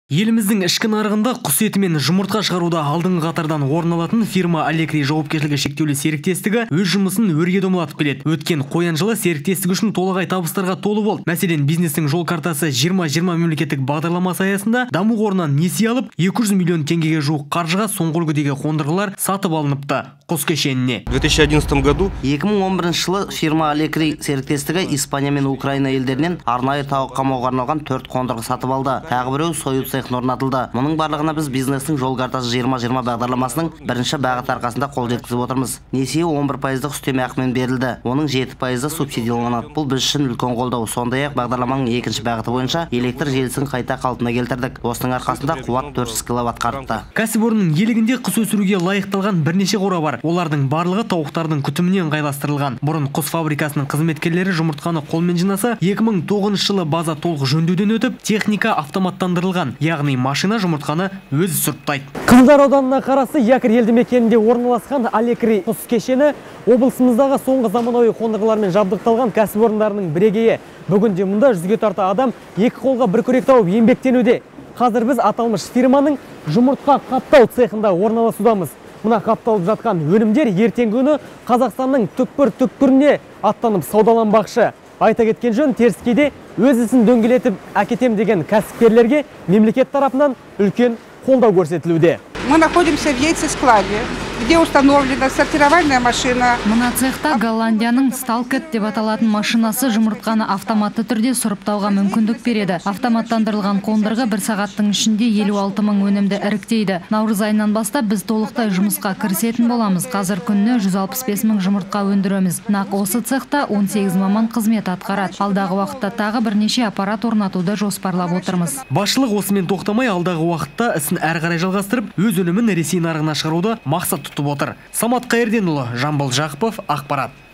Еліміздің ішкі нарығында құс еті мен жұмыртқа шығаруда алдыңғы қатардан орын алатын фирма Алекри жауапкершілігі шектеулі серіктестігі өз жұмысын өрге домалатып келеді. Өткен қоян жылы серіктестік үшін толағай табыстарға толы болды. Мәселен, бизнестің жол картасы 2020 мемлекеттік бағдарламасы аясында даму қорынан несие алып, 200 миллион теңгеге жуық қаржыға соңғы үлгідегі қондырғылар сатып алыныпты. Құс кешеніне. В 2011 году 2011 жылы фирма Алекри серіктестігі Испания мен Украина елдерінен арнайы тауық қамауға арналған 4 қондырғы сатып алды. Тағы біреу сою цехын орнатылды. Мұның барлығына біз бизнестің жол картасы 2020 бағдарламасының бірінші бағыт арқасында қол жеткізіп отырмыз. Несие 11% үстеме ақымен берілді. Оның 7% субсидияланады. Бұл біз үшін үлкен қолдау. Сондай-ақ бағдарламаның екінші бағыты бойынша электр желісін қайта қалпына келтірдік. Осының арқасында қуат 400 киловатт артты. Кәсіпорынның иелігінде құс өсіруге лайықталған бірнеше қора бар. Олардың барлығы тауықтардың күтімінен ыңғайластырылған. Бұрын құс фабрикасының қызметкерлері жұмыртқаны қолмен жинаса, 2009 жылы база толық жөндеуден өтіп, техника автоматтандырылған, яғни машина жұмыртқаны өзі сұрыптайды. Қызылдар ауданына қарасты Якір елді мекенінде орналасқан Алекри құс кешені облысымыздағы соңғы заманауи қондырғылармен жабдықталған кәсіпорындарының бірегейі. Бүгінде мұнда 100-ге тарта адам екі қолға бір күрек тауып еңбектенуде. Қазір біз аталмыш фирманың жұмыртқа қаптау цехында орналасудамыз. Мұна қапталып жатқан өнімдер ертеңгі күні Қазақстанның түкпір-түкпіріне аттанып саудаланбақшы. Айта кеткен жөн, теріскейде өз ісін дөңгелетіп әкетем деген кәсіпкерлерге мемлекет тарапынан үлкен қолдау көрсетілуде. Мы находимся в яйцескладе, где установлена сортировальная машина. Мына цехта Голландияның Сталкет деп аталатын машинасы жұмыртқаны автоматты түрде сұрыптауға мүмкіндік береді. Автоматтандырылған қондырғы 1 сағаттың ішінде 56 мың өнімді іріктейді. Наурыз айынан бастап біз толықтай жұмысқа кірісетін боламыз. Қазір күніне 165 мың жұмыртқа өндіреміз. Нақ осы цехта 18 маман қызмет атқарады. Алдағы уақытта тағы бірнеше аппарат орнатуды жоспарлап отырмыз. Басшылық осымен тоқтамай, алдағы уақытта ісін әрі қарай жалғастырып, өз өнімін Ресей нарығына шығаруды мақсат тұтып отыр. Самат Қайырденұлы, Жамбыл Жақыпов, Ақпарат.